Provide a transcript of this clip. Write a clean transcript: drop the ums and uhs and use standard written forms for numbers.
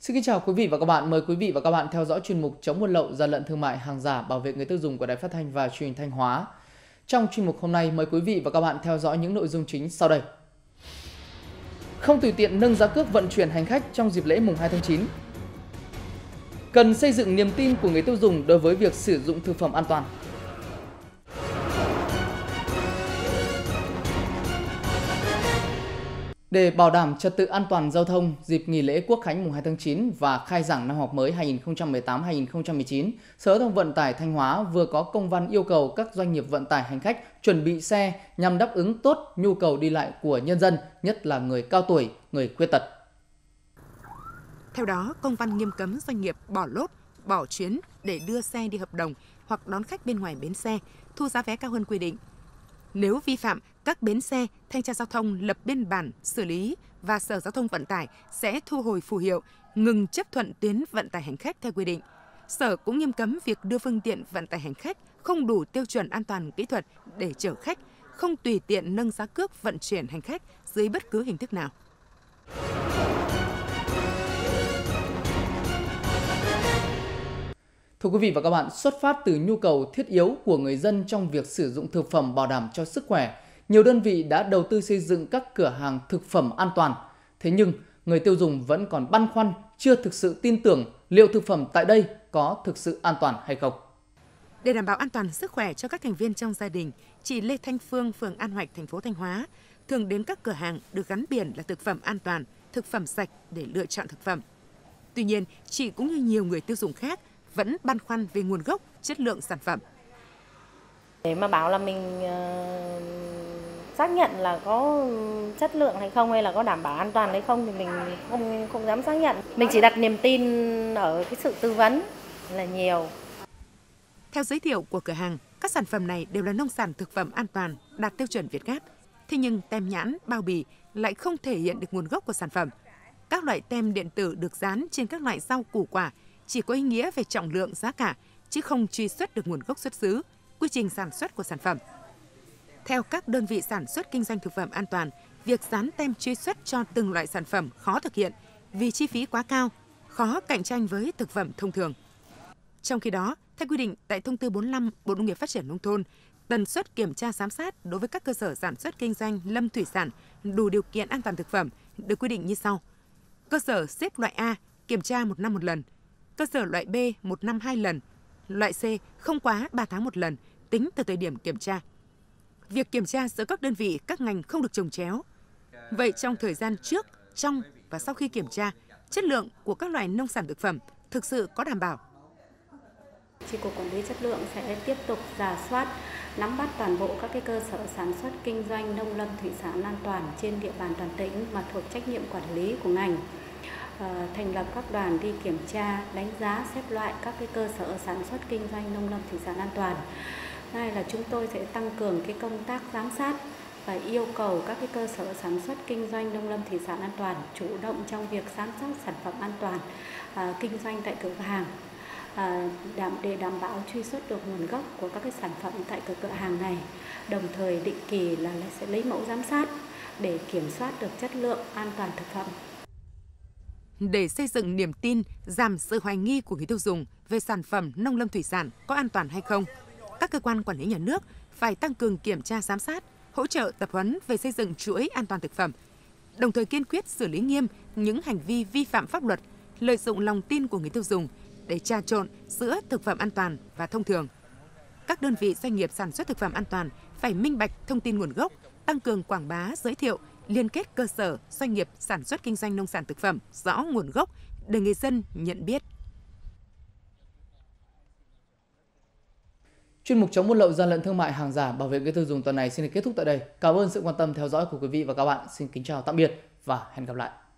Xin kính chào quý vị và các bạn. Mời quý vị và các bạn theo dõi chuyên mục chống buôn lậu, gian lận thương mại, hàng giả, bảo vệ người tiêu dùng của Đài Phát thanh và Truyền hình Thanh Hóa. Trong chuyên mục hôm nay, mời quý vị và các bạn theo dõi những nội dung chính sau đây. Không tùy tiện nâng giá cước vận chuyển hành khách trong dịp lễ mùng 2 tháng 9. Cần xây dựng niềm tin của người tiêu dùng đối với việc sử dụng thực phẩm an toàn. Để bảo đảm trật tự an toàn giao thông dịp nghỉ lễ Quốc khánh mùng 2 tháng 9 và khai giảng năm học mới 2018-2019, Sở Giao thông Vận tải Thanh Hóa vừa có công văn yêu cầu các doanh nghiệp vận tải hành khách chuẩn bị xe nhằm đáp ứng tốt nhu cầu đi lại của nhân dân, nhất là người cao tuổi, người khuyết tật. Theo đó, công văn nghiêm cấm doanh nghiệp bỏ lốt, bỏ chuyến để đưa xe đi hợp đồng hoặc đón khách bên ngoài bến xe, thu giá vé cao hơn quy định. Nếu vi phạm, các bến xe, thanh tra giao thông lập biên bản xử lý và Sở Giao thông Vận tải sẽ thu hồi phù hiệu, ngừng chấp thuận tuyến vận tải hành khách theo quy định. Sở cũng nghiêm cấm việc đưa phương tiện vận tải hành khách không đủ tiêu chuẩn an toàn kỹ thuật để chở khách, không tùy tiện nâng giá cước vận chuyển hành khách dưới bất cứ hình thức nào. Thưa quý vị và các bạn, xuất phát từ nhu cầu thiết yếu của người dân trong việc sử dụng thực phẩm bảo đảm cho sức khỏe, nhiều đơn vị đã đầu tư xây dựng các cửa hàng thực phẩm an toàn. Thế nhưng, người tiêu dùng vẫn còn băn khoăn, chưa thực sự tin tưởng liệu thực phẩm tại đây có thực sự an toàn hay không. Để đảm bảo an toàn sức khỏe cho các thành viên trong gia đình, chị Lê Thanh Phương, phường An Hoạch, thành phố Thanh Hóa, thường đến các cửa hàng được gắn biển là thực phẩm an toàn, thực phẩm sạch để lựa chọn thực phẩm. Tuy nhiên, chị cũng như nhiều người tiêu dùng khác vẫn băn khoăn về nguồn gốc, chất lượng sản phẩm. Để mà bảo là mình xác nhận là có chất lượng hay không hay là có đảm bảo an toàn hay không thì mình không dám xác nhận. Mình chỉ đặt niềm tin ở cái sự tư vấn là nhiều. Theo giới thiệu của cửa hàng, các sản phẩm này đều là nông sản thực phẩm an toàn, đạt tiêu chuẩn Việt Gáp. Thế nhưng tem nhãn, bao bì lại không thể hiện được nguồn gốc của sản phẩm. Các loại tem điện tử được dán trên các loại rau củ quả chỉ có ý nghĩa về trọng lượng, giá cả, chứ không truy xuất được nguồn gốc xuất xứ, quy trình sản xuất của sản phẩm. Theo các đơn vị sản xuất kinh doanh thực phẩm an toàn, việc dán tem truy xuất cho từng loại sản phẩm khó thực hiện vì chi phí quá cao, khó cạnh tranh với thực phẩm thông thường. Trong khi đó, theo quy định tại Thông tư 45 Bộ Nông nghiệp Phát triển Nông thôn, tần suất kiểm tra giám sát đối với các cơ sở sản xuất kinh doanh lâm thủy sản đủ điều kiện an toàn thực phẩm được quy định như sau. Cơ sở xếp loại A kiểm tra 1 năm một lần, cơ sở loại B 1 năm 2 lần, loại C không quá 3 tháng một lần tính từ thời điểm kiểm tra. Việc kiểm tra giữa các đơn vị, các ngành không được chồng chéo. Vậy trong thời gian trước, trong và sau khi kiểm tra, chất lượng của các loại nông sản thực phẩm thực sự có đảm bảo? Chi cục Quản lý chất lượng sẽ tiếp tục rà soát, nắm bắt toàn bộ các cái cơ sở sản xuất kinh doanh nông lâm thủy sản an toàn trên địa bàn toàn tỉnh mà thuộc trách nhiệm quản lý của ngành. Thành lập các đoàn đi kiểm tra, đánh giá, xếp loại các cái cơ sở sản xuất kinh doanh nông lâm thủy sản an toàn. Đây là chúng tôi sẽ tăng cường cái công tác giám sát và yêu cầu các cái cơ sở sản xuất kinh doanh nông lâm thủy sản an toàn chủ động trong việc giám sát sản phẩm an toàn kinh doanh tại cửa hàng để đảm bảo truy xuất được nguồn gốc của các cái sản phẩm tại cửa hàng này. Đồng thời định kỳ là sẽ lấy mẫu giám sát để kiểm soát được chất lượng an toàn thực phẩm. Để xây dựng niềm tin, giảm sự hoài nghi của người tiêu dùng về sản phẩm nông lâm thủy sản có an toàn hay không, các cơ quan quản lý nhà nước phải tăng cường kiểm tra giám sát, hỗ trợ tập huấn về xây dựng chuỗi an toàn thực phẩm, đồng thời kiên quyết xử lý nghiêm những hành vi vi phạm pháp luật, lợi dụng lòng tin của người tiêu dùng để trà trộn giữa thực phẩm an toàn và thông thường. Các đơn vị doanh nghiệp sản xuất thực phẩm an toàn phải minh bạch thông tin nguồn gốc, tăng cường quảng bá, giới thiệu, liên kết cơ sở, doanh nghiệp sản xuất kinh doanh nông sản thực phẩm rõ nguồn gốc để người dân nhận biết. Chuyên mục chống buôn lậu, gian lận thương mại, hàng giả, bảo vệ người tiêu dùng tuần này xin được kết thúc tại đây. Cảm ơn sự quan tâm theo dõi của quý vị và các bạn. Xin kính chào tạm biệt và hẹn gặp lại.